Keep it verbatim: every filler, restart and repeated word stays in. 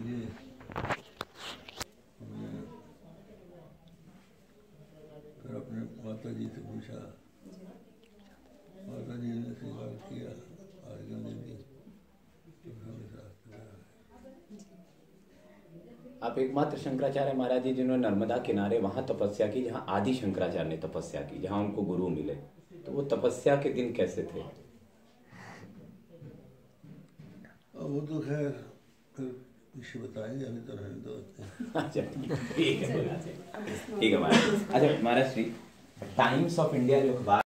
लिए हमने फिर अपने माता जी से पूछा, माता जी ने स्वीकार किया, आज्ञा दे दी, तो हम इस रास्ते पर आए। आप एकमात्र शंकराचार्य महाराज जी जिन्होंने नर्मदा किनारे वहां तपस्या की जहां आदि शंकराचार्य ने तपस्या की, जहां उनको गुरु मिले। तो वो तपस्या के दिन कैसे थे? वो तो खैर फिर पीछे बताएंगे, अभी तो रहने दो। अच्छा ठीक है, ठीक है महाराज। अच्छा महाराज श्री टाइम्स ऑफ इंडिया जो अखबार